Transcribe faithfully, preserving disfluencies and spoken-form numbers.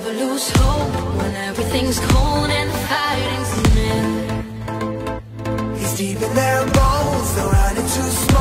never lose hope when everything's cold and the fighting's near. He's deep in their bones, they're running too slow.